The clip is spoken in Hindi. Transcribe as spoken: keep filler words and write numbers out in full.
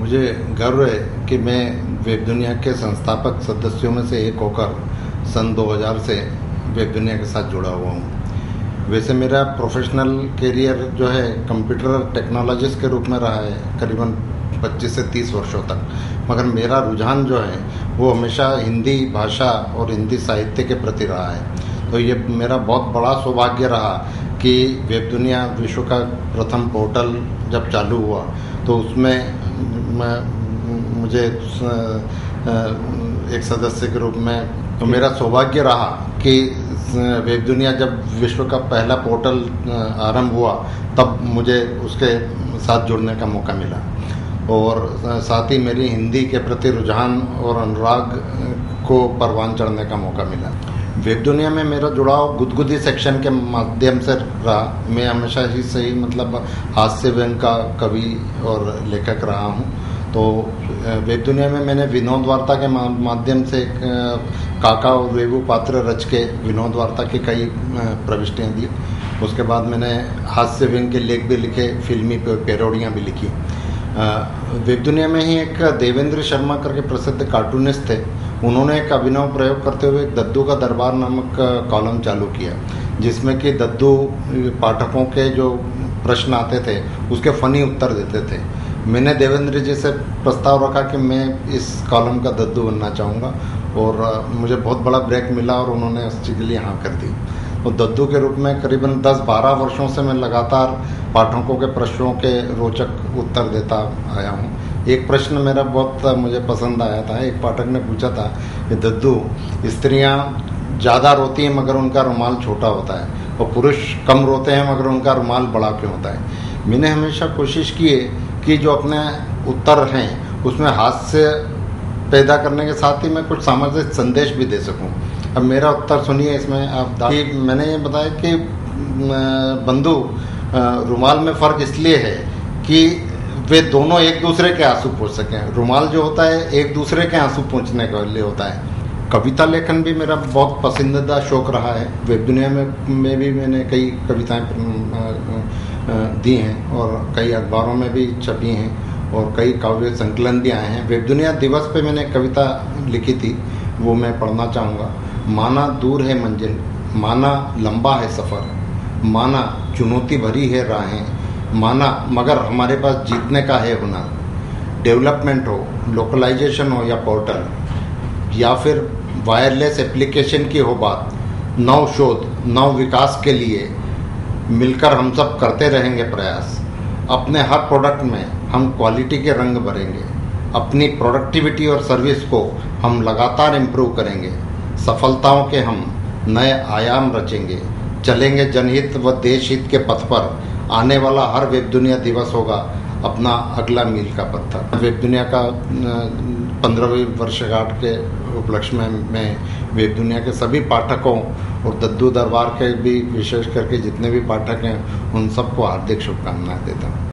मुझे गर्व है कि मैं वेब दुनिया के संस्थापक सदस्यों में से एक होकर सन दो हज़ार से वेब दुनिया के साथ जुड़ा हुआ हूँ। वैसे मेरा प्रोफेशनल करियर जो है कंप्यूटर टेक्नोलॉजिस्ट के रूप में रहा है करीबन पच्चीस से तीस वर्षों तक, मगर मेरा रुझान जो है वो हमेशा हिंदी भाषा और हिंदी साहित्य के प्रति रहा है। तो ये मेरा बहुत बड़ा सौभाग्य रहा कि वेब दुनिया विश्व का प्रथम पोर्टल जब चालू हुआ तो उसमें मुझे एक सदस्य के रूप में, तो मेरा सौभाग्य रहा कि वेब दुनिया जब विश्व का पहला पोर्टल आरंभ हुआ तब मुझे उसके साथ जुड़ने का मौका मिला और साथ ही मेरी हिंदी के प्रति रुझान और अनुराग को परवान चढ़ने का मौका मिला। वेब दुनिया में मेरा जुड़ाव गुदगुदी सेक्शन के माध्यम से रहा। मैं हमेशा ही सही मतलब हास्य व्यंग का कवि और लेखक रहा हूँ। तो वेब दुनिया में मैंने विनोद वार्ता के माध्यम से काका और वेबू पात्र रच के विनोद वार्ता की कई प्रविष्टियाँ दी। उसके बाद मैंने हास्य व्यंग के लेख भी लिखे, फिल्मी पैरोडियाँ भी लिखी। वेब दुनिया में ही एक देवेंद्र शर्मा करके प्रसिद्ध कार्टूनिस्ट थे, उन्होंने एक अभिनव प्रयोग करते हुए एक दद्दू का दरबार नामक कॉलम चालू किया, जिसमें कि दद्दू पाठकों के जो प्रश्न आते थे उसके फनी उत्तर देते थे। मैंने देवेंद्र जी से प्रस्ताव रखा कि मैं इस कॉलम का दद्दू बनना चाहूँगा और मुझे बहुत बड़ा ब्रेक मिला और उन्होंने उस चीज़ के लिए हाँ कर दी। तो दद्दू के रूप में करीबन दस बारह वर्षों से मैं लगातार पाठकों के प्रश्नों के रोचक उत्तर देता आया हूँ। एक प्रश्न मेरा बहुत मुझे पसंद आया था। एक पाठक ने पूछा था कि दद्दू, स्त्रियाँ ज़्यादा रोती हैं मगर उनका रुमाल छोटा होता है और पुरुष कम रोते हैं मगर उनका रुमाल बड़ा क्यों होता है। मैंने हमेशा कोशिश की है कि जो अपने उत्तर हैं उसमें हास्य पैदा करने के साथ ही मैं कुछ सामाजिक संदेश भी दे सकूं। अब मेरा उत्तर सुनिए इसमें आप कि मैंने ये बताया कि बंधु, रुमाल में फ़र्क इसलिए है कि वे दोनों एक दूसरे के आंसू पोंछ सकें। रुमाल जो होता है एक दूसरे के आंसू पोंछने के लिए होता है। कविता लेखन भी मेरा बहुत पसंदीदा शौक़ रहा है। वेब दुनिया में में भी मैंने कई कविताएं दी हैं और कई अखबारों में भी छपी हैं और कई काव्य संकलन भी आए हैं। वेब दुनिया दिवस पे मैंने कविता लिखी थी, वो मैं पढ़ना चाहूँगा। माना दूर है मंजिल, माना लंबा है सफ़र, माना चुनौती भरी है राहें, माना मगर हमारे पास जीतने का है हुनर। डेवलपमेंट हो, लोकलाइजेशन हो या पोर्टल या फिर वायरलेस एप्लीकेशन की हो बात, नव शोध नव विकास के लिए मिलकर हम सब करते रहेंगे प्रयास। अपने हर प्रोडक्ट में हम क्वालिटी के रंग भरेंगे। अपनी प्रोडक्टिविटी और सर्विस को हम लगातार इम्प्रूव करेंगे। सफलताओं के हम नए आयाम रचेंगे। चलेंगे जनहित व देश हित के पथ पर। आने वाला हर वेब दुनिया दिवस होगा अपना अगला मील का पत्थर। वेब दुनिया का पंद्रहवीं वर्षगांठ के उपलक्ष्य में मैं वेब दुनिया के सभी पाठकों और दद्दू दरबार के भी विशेष करके जितने भी पाठक हैं उन सबको हार्दिक शुभकामनाएं देता हूँ।